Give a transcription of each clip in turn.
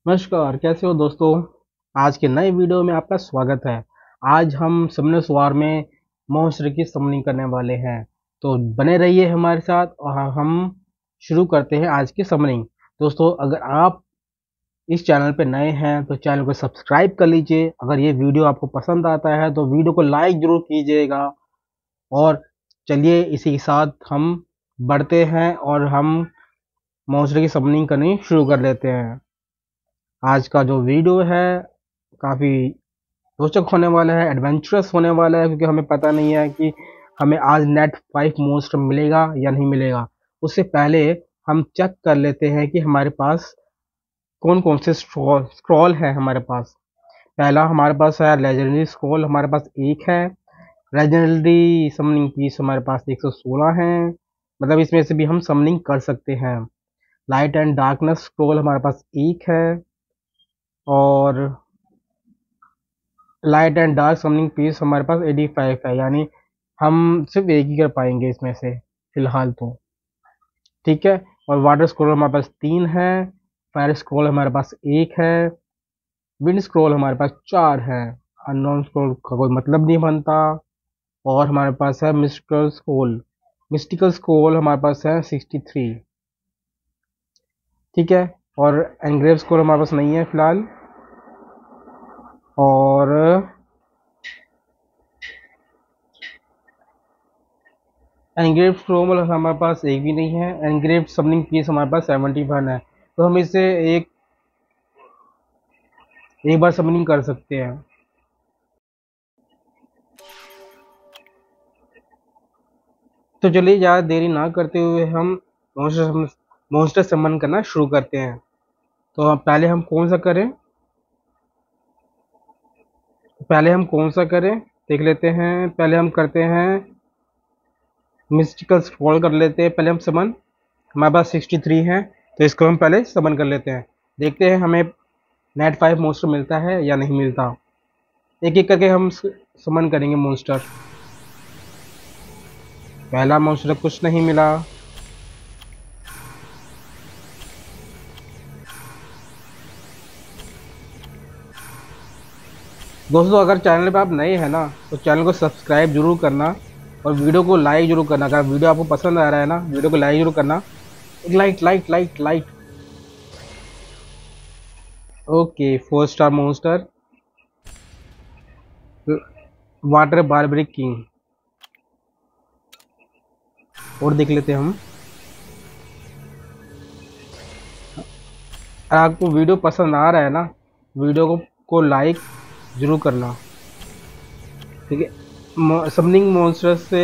नमस्कार, कैसे हो दोस्तों। आज के नए वीडियो में आपका स्वागत है। आज हम समनेस वार में मॉन्स्टर की समनिंग करने वाले हैं, तो बने रहिए हमारे साथ और हम शुरू करते हैं आज की समनिंग। दोस्तों, अगर आप इस चैनल पे नए हैं तो चैनल को सब्सक्राइब कर लीजिए। अगर ये वीडियो आपको पसंद आता है तो वीडियो को लाइक जरूर कीजिएगा। और चलिए इसी के साथ हम बढ़ते हैं और हम मॉन्स्टर की समनिंग करनी शुरू कर लेते हैं। आज का जो वीडियो है काफ़ी रोचक होने वाला है, एडवेंचरस होने वाला है, क्योंकि हमें पता नहीं है कि हमें आज नेट 5 मोस्ट मिलेगा या नहीं मिलेगा। उससे पहले हम चेक कर लेते हैं कि हमारे पास कौन कौन से स्क्रॉल है हमारे पास। पहला हमारे पास है लेजेंडरी स्क्रॉल, हमारे पास एक है। लेजेंडरी समनिंग पीस हमारे पास 116 है, मतलब इसमें से भी हम समनिंग कर सकते हैं। लाइट एंड डार्कनेस स्क्रॉल हमारे पास एक है, और light and dark summoning piece हमारे पास 85 है, यानी हम सिर्फ एक ही कर पाएंगे इसमें से फिलहाल तो। ठीक है। और वाटर स्क्रॉल हमारे पास 3 है। फायर स्क्रॉल हमारे पास एक है। विंड स्क्रॉल हमारे पास 4 है। अननोन स्क्रॉल का कोई मतलब नहीं बनता। और हमारे पास है मिस्टिकल स्क्रॉल। मिस्टिकल स्क्रॉल हमारे पास है 63। ठीक है। और एनग्रेव स्क्रॉल हमारे पास नहीं है फिलहाल। और एनग्रेव्ड स्क्रोल हमारे पास एक भी नहीं है। एनग्रेव्ड समनिंग पीस हमारे पास 71 है, तो हम इसे एक एक बार समनिंग कर सकते हैं। तो चलिए ज़्यादा देरी ना करते हुए हम मॉन्स्टर समन करना शुरू करते हैं। तो पहले हम कौन सा करें, देख लेते हैं। पहले हम करते हैं मिस्टिकल स्क्रॉल कर लेते हैं। पहले हम समन, हमारे पास 63 है, तो इसको हम पहले समन कर लेते हैं। देखते हैं हमें नेट 5 मॉन्स्टर मिलता है या नहीं मिलता। एक एक करके हम समन करेंगे मॉन्स्टर। पहला मॉन्स्टर कुछ नहीं मिला। दोस्तों, अगर चैनल पे आप नए हैं ना तो चैनल को सब्सक्राइब जरूर करना और वीडियो को लाइक जरूर करना। अगर वीडियो आपको पसंद आ रहा है ना, वीडियो को लाइक जरूर करना। एक like like like like. Okay, 4 star monster, water barbaric king. और देख लेते हैं हम। अगर आपको वीडियो पसंद आ रहा है ना, वीडियो को लाइक जरूर करना। ठीक है। समनिंग मॉन्स्टर से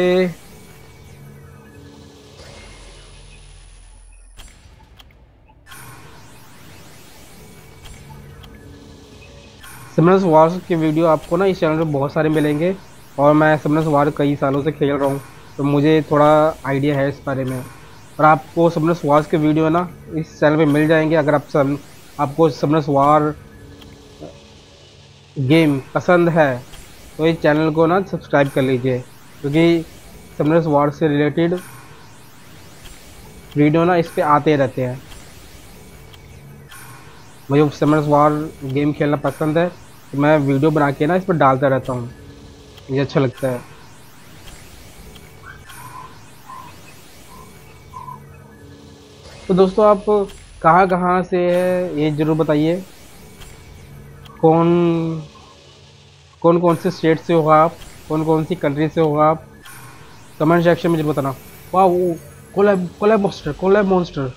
समरस वार के वीडियो आपको ना इस चैनल पे बहुत सारे मिलेंगे। और मैं समरस वार कई सालों से खेल रहा हूँ, तो मुझे थोड़ा आइडिया है इस बारे में। और आपको समरस वार के वीडियो ना इस चैनल पे मिल जाएंगे। अगर आपको समरस वार गेम पसंद है तो इस चैनल को ना सब्सक्राइब कर लीजिए, क्योंकि समरस वार से रिलेटेड वीडियो ना इस पे आते रहते हैं। मुझे समरस वार गेम खेलना पसंद है, तो मैं वीडियो बना के ना इस पर डालता रहता हूँ, मुझे अच्छा लगता है। तो दोस्तों, आप कहाँ कहाँ से है ये ज़रूर बताइए। कौन कौन कौन से स्टेट से हो आप, कौन कौन सी कंट्री से हो आप, कमेंट सेक्शन में जरूर बताना। वाह, वो collab collab monster, collab monster.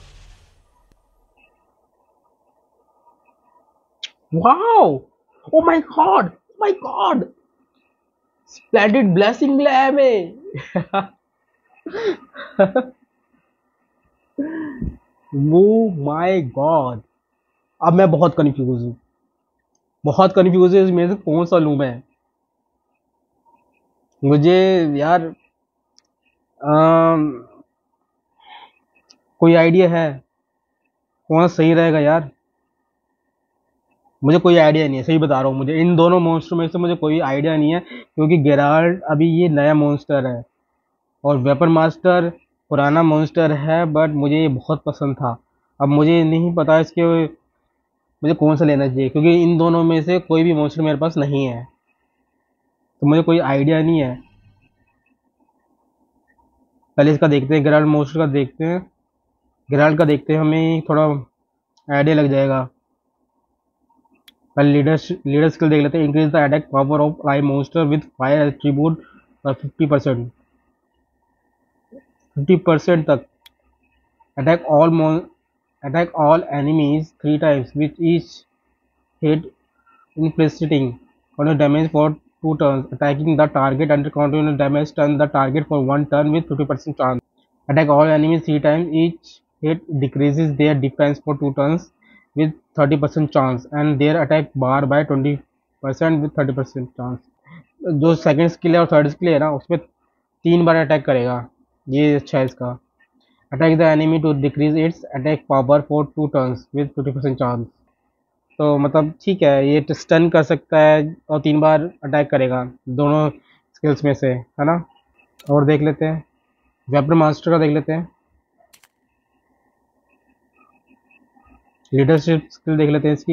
Wow, oh my god, oh my god, splendid blessing मिला है हमें। वो माय गॉड। अब मैं बहुत कंफ्यूज हूँ, बहुत कंफ्यूज है इसमें से कौन सा लूँ मैं। मुझे यार अम, कोई आइडिया है कौन सा सही रहेगा यार। मुझे कोई आइडिया नहीं है, सही बता रहा हूँ। मुझे इन दोनों मॉन्स्टर में से मुझे कोई आइडिया नहीं है, क्योंकि गेराल्ड अभी ये नया मॉन्स्टर है और वेपन मास्टर पुराना मॉन्स्टर है, बट मुझे ये बहुत पसंद था। अब मुझे नहीं पता इसके मुझे कौन सा लेना चाहिए, क्योंकि इन दोनों में से कोई भी मॉन्स्टर मेरे पास नहीं है, तो मुझे कोई आइडिया नहीं है। पहले इसका देखते हैं, ग्रांड मॉन्स्टर का देखते हैं, ग्रांड का देखते हैं, हमें थोड़ा आइडिया लग जाएगा। पहले लीडर स्किल देख लेते हैं। Increase the attack power of fly monster with fire attribute 50%, 50% तक। Attack all attack all enemies 3 times with each hit inflicting continuous damage for 2 turns. Attacking the target under continuous damage turn the target for 1 turn with 50% chance. Attack all enemies 3 times. Each hit decreases their defense for 2 turns with 30% chance and their attack bar by 20% with 30% chance. जो second skill है और third skill है ना, उसमें 3 बार attack करेगा। ये अच्छा है इसका। Attack the enemy to decrease its attack power for 2 turns with 50% chance. तो मतलब ठीक है, ये स्टन कर सकता है और 3 बार अटैक करेगा, दोनों स्किल्स में से, है ना। और देख लेते हैं, वेपन मास्टर का देख लेते हैं, लीडरशिप स्किल देख लेते हैं इसकी।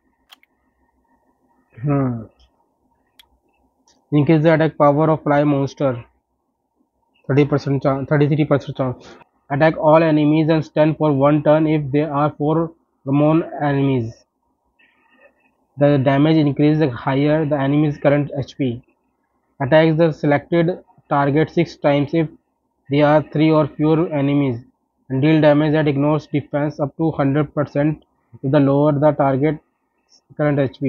Increase the attack power of fly monster 30% chance, 33% chance. Attack all enemies and stun for 1 turn if they are 4 रमोन enemies. The damage increases higher the enemy's current HP. Attacks the selected target 6 times if there are 3 or fewer enemies, and deal damage that ignores defense up to 100% if the lower the target current HP.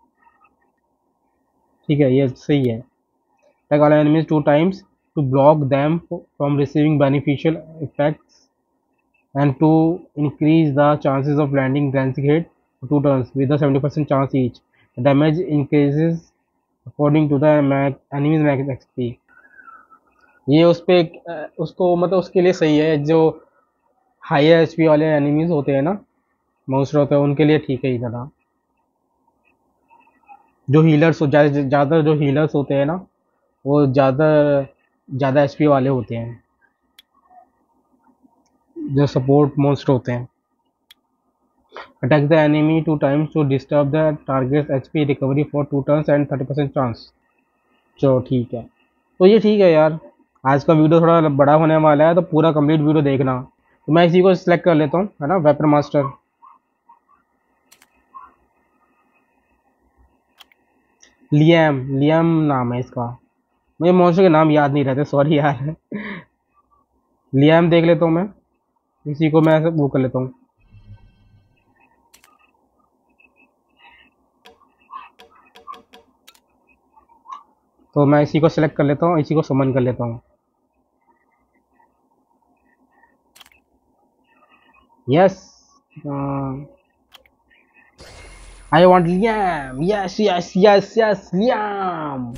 ठीक है, ये सही है। Attack all enemies 2 times to block them from receiving beneficial effects and to increase the chances of landing dancing hit 2 turns with a 70% chance each. The damage increases according to the enemy's max XP. ये उस पे उसको मतलब उसके लिए सही है, जो हायर एचपी वाले एनिमीज होते हैं ना, मॉन्स्टर होते हैं, उनके लिए ठीक है। ज़्यादा जो हीलर्स ज़्यादा जो हीलर्स होते हैं ना, वो ज़्यादा एचपी वाले होते हैं, जो सपोर्ट मॉन्स्टर होते हैं। Attack the enemy 2 times to disturb the target's HP recovery for 2 turns and 30% chance. चलो ठीक है, तो ये ठीक है यार। आज का वीडियो थोड़ा बड़ा होने वाला है, तो पूरा कंप्लीट वीडियो देखना। तो मैं इसी को सिलेक्ट कर लेता हूँ, है ना, वेपन मास्टर। लियम, लियम नाम है इसका, मुझे मॉन्स्टर के नाम याद नहीं रहते, सॉरी यार। लियम देख लेता हूँ मैं, इसी को मैं ऐसे वो कर लेता हूँ। तो मैं इसी को सिलेक्ट कर लेता हूँ, इसी को समन कर लेता हूँ। Yes, I want Liam, yes yes yes yes Liam.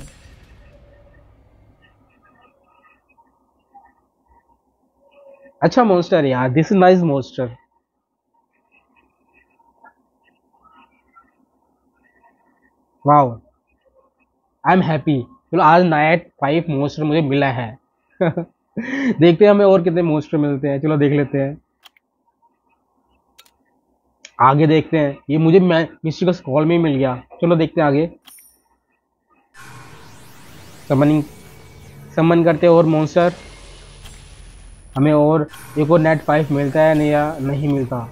अच्छा मॉन्स्टर यार, this is nice monster. Wow, I am happy. चलो आज नाइट 5 मॉन्स्टर मुझे मिला है। देखते हैं हमें और कितने मॉन्स्टर मिलते हैं, चलो देख लेते हैं, आगे देखते हैं। ये मुझे मिस्टिकल स्क्रॉल में ही मिल गया, चलो देखते हैं आगे। समन करते हैं और मॉन्स्टर, हमें और एक और नेट 5 मिलता है नहीं या नहीं मिलता।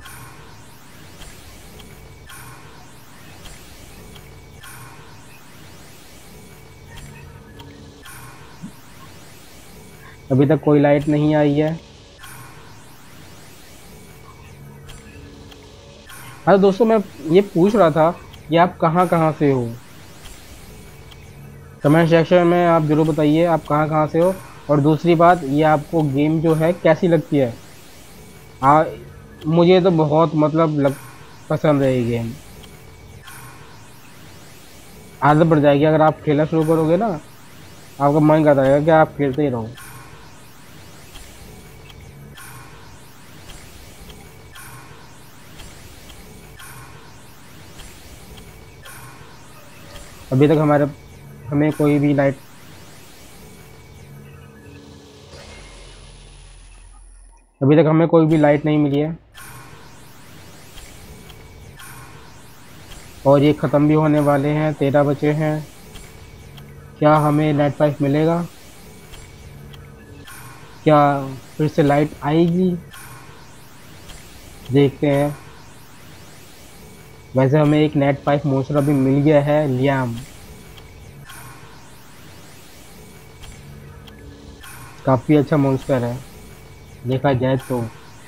अभी तक कोई लाइट नहीं आई है। हाँ दोस्तों, मैं ये पूछ रहा था कि आप कहाँ से हो। कमेंट सेक्शन में आप जरूर बताइए आप कहाँ से हो। और दूसरी बात, ये आपको गेम जो है कैसी लगती है। मुझे तो बहुत मतलब पसंद है ये गेम। आदत बढ़ जाएगी अगर आप खेलना शुरू करोगे ना, आपका मन करता रहेगा कि आप खेलते ही रहो। अभी तक हमें कोई भी लाइट नहीं मिली है। और ये ख़त्म भी होने वाले हैं, 13 बचे हैं। क्या हमें नाइट पाइप मिलेगा? क्या फिर से लाइट आएगी? देखते हैं। वैसे हमें एक नेट पाइप मॉन्स्टर अभी मिल गया है, लियाम। काफी अच्छा मॉन्स्टर है देखा जाए तो।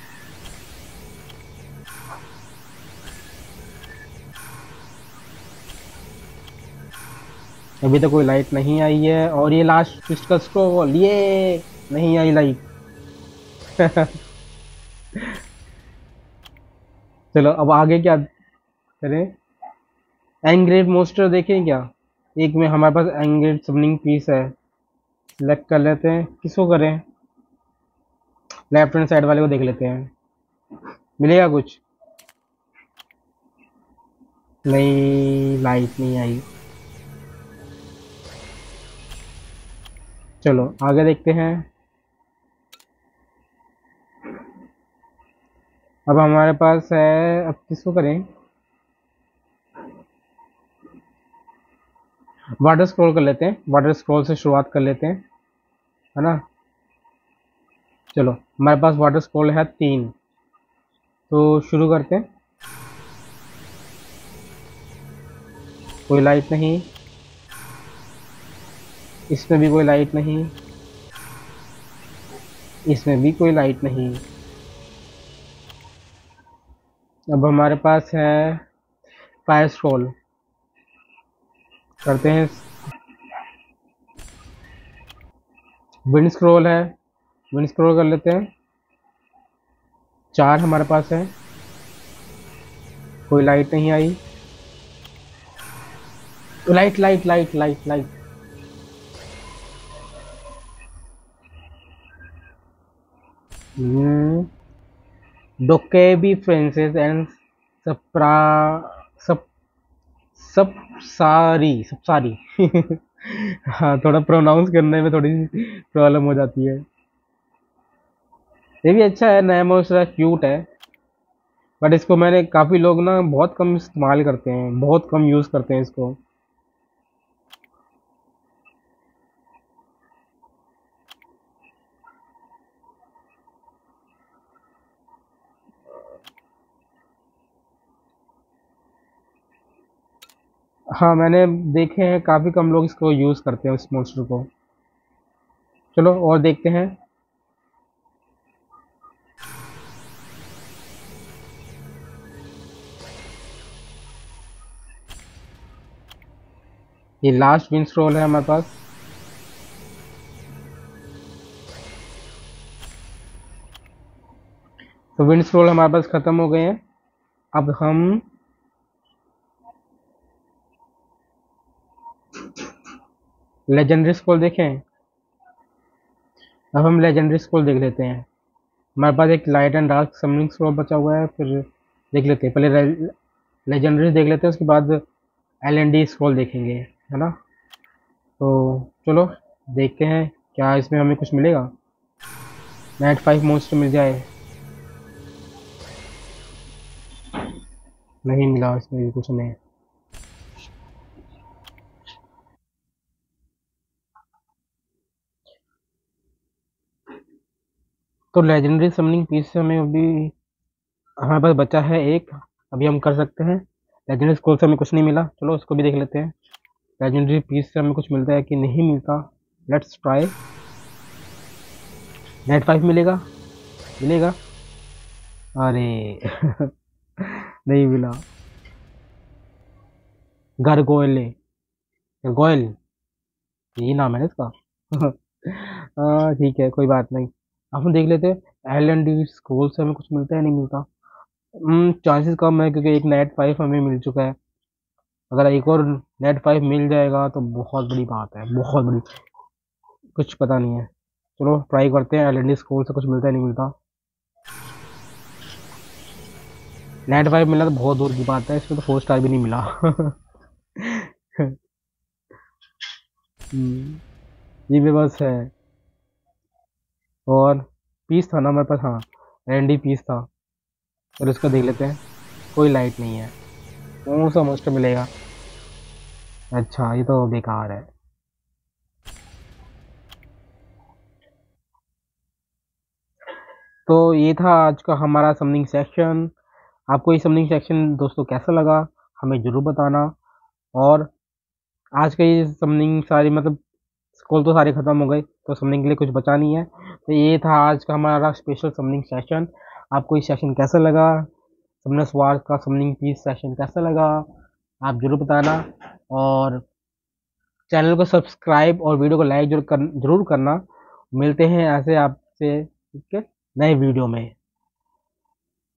अभी तो कोई लाइट नहीं आई है, और ये लास्ट ट्विस्ट का स्क्रॉल, ये नहीं आई लाइट। चलो अब आगे क्या करें? एंग्रेव मॉन्स्टर देखें क्या? एक में हमारे पास एंग्रेव समनिंग पीस है, सिलेक्ट कर लेते हैं। किसको करें? लेफ्ट हैंड साइड वाले को देख लेते हैं, मिलेगा कुछ? नहीं, लाइट नहीं आई। चलो आगे देखते हैं। अब हमारे पास है, अब किसको करें? वाटर स्क्रॉल कर लेते हैं, वाटर स्क्रॉल से शुरुआत कर लेते हैं, है ना? चलो हमारे पास वाटर स्क्रॉल है 3, तो शुरू करते हैं। कोई लाइट नहीं, इसमें भी कोई लाइट नहीं, इसमें भी कोई लाइट नहीं। अब हमारे पास है फायर स्क्रॉल, करते हैं। विंड स्क्रॉल है, विंड स्क्रॉल कर लेते हैं। 4 हमारे पास है, कोई लाइट नहीं आई। Light light light light light. Dokkaebi princess and सप्रा सब सब सब सारी। हाँ, थोड़ा प्रोनाउंस करने में थोड़ी प्रॉब्लम हो जाती है। ये भी अच्छा है, नया मॉन्स्टर क्यूट है, बट इसको मैंने काफ़ी लोग ना बहुत कम इस्तेमाल करते हैं, बहुत कम यूज़ करते हैं इसको। हाँ, मैंने देखे हैं काफ़ी कम लोग इसको यूज़ करते हैं, इस मॉन्स्टर को। चलो और देखते हैं। ये लास्ट विंड स्क्रॉल है हमारे पास। तो विंड स्क्रॉल हमारे पास ख़त्म हो गए हैं। अब हम लेजेंडरी स्क्रॉल देखें। अब हम लेजेंडरी स्क्रॉल देख लेते हैं। हमारे पास एक light and dark summoning scroll बचा हुआ है, फिर देख लेते हैं। पहले लेजेंडरी देख लेते हैं, उसके बाद एल&डी स्क्रॉल देखेंगे, है ना? तो चलो देखते हैं क्या इसमें हमें कुछ मिलेगा। नाइट 5 मॉन्स्टर मिल जाए। नहीं मिला इसमें भी कुछ हमें। तो लेजेंडरी समनिंग पीस से हमें अभी हमारे पास बचा है एक, अभी हम कर सकते हैं। लेजेंडरी स्क्रॉल से हमें कुछ नहीं मिला, चलो उसको भी देख लेते हैं। लेजेंडरी पीस से हमें कुछ मिलता है कि नहीं मिलता, लेट्स ट्राई। नाइट 5 मिलेगा, मिलेगा। अरे नहीं मिला। गारगोयले, गारगोयल, यही नाम है ना इसका? ठीक है, कोई बात नहीं। अब हम देख लेते हैं L&D स्क्रॉल से हमें कुछ मिलता है नहीं मिलता। चांसेस कम है, क्योंकि एक नेट 5 हमें मिल चुका है। अगर एक और नेट 5 मिल जाएगा तो बहुत बड़ी बात है, बहुत बड़ी। कुछ पता नहीं है, चलो ट्राई करते हैं। L&D स्क्रॉल से कुछ मिलता है नहीं मिलता। नेट 5 मिलना तो बहुत दूर की बात है, इसमें तो 4 स्टार भी नहीं मिला। ये भी बस है। और पीस था ना हमारे पास, हाँ, L&D पीस था। चलो इसका देख लेते हैं। कोई लाइट नहीं है। कौन सा मोस्टर मिलेगा? अच्छा, ये तो बेकार है। तो ये था आज का हमारा समनिंग सेक्शन। आपको ये समनिंग सेक्शन दोस्तों कैसा लगा, हमें ज़रूर बताना। और आज का ये समनिंग सारी मतलब स्कूल तो सारे ख़त्म हो गए, तो समनिंग के लिए कुछ बचा नहीं है। तो ये था आज का हमारा स्पेशल समनिंग सेशन। आपको ये सेशन कैसा लगा, समनस वार का समनिंग पीस सेशन कैसा लगा, आप ज़रूर बताना। और चैनल को सब्सक्राइब और वीडियो को लाइक जरूर करना। मिलते हैं ऐसे आपसे, ठीक है, नए वीडियो में।